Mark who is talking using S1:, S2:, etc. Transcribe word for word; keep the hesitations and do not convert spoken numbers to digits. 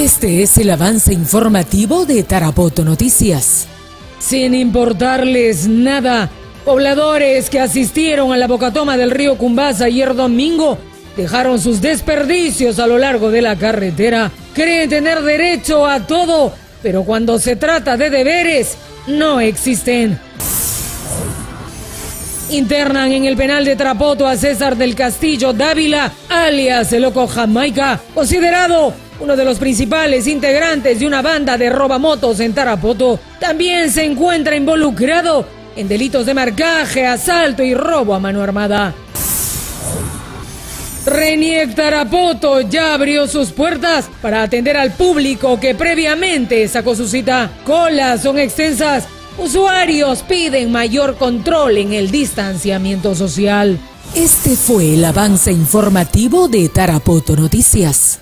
S1: Este es el avance informativo de Tarapoto Noticias. Sin importarles nada, pobladores que asistieron a la bocatoma del río Cumbasa ayer domingo dejaron sus desperdicios a lo largo de la carretera. Creen tener derecho a todo, pero cuando se trata de deberes, no existen. Internan en el penal de Tarapoto a César del Castillo Dávila, alias el Loco Jamaica, considerado uno de los principales integrantes de una banda de robamotos en Tarapoto. También se encuentra involucrado en delitos de marcaje, asalto y robo a mano armada. RENIEC Tarapoto ya abrió sus puertas para atender al público que previamente sacó su cita. Colas son extensas. Usuarios piden mayor control en el distanciamiento social. Este fue el avance informativo de Tarapoto Noticias.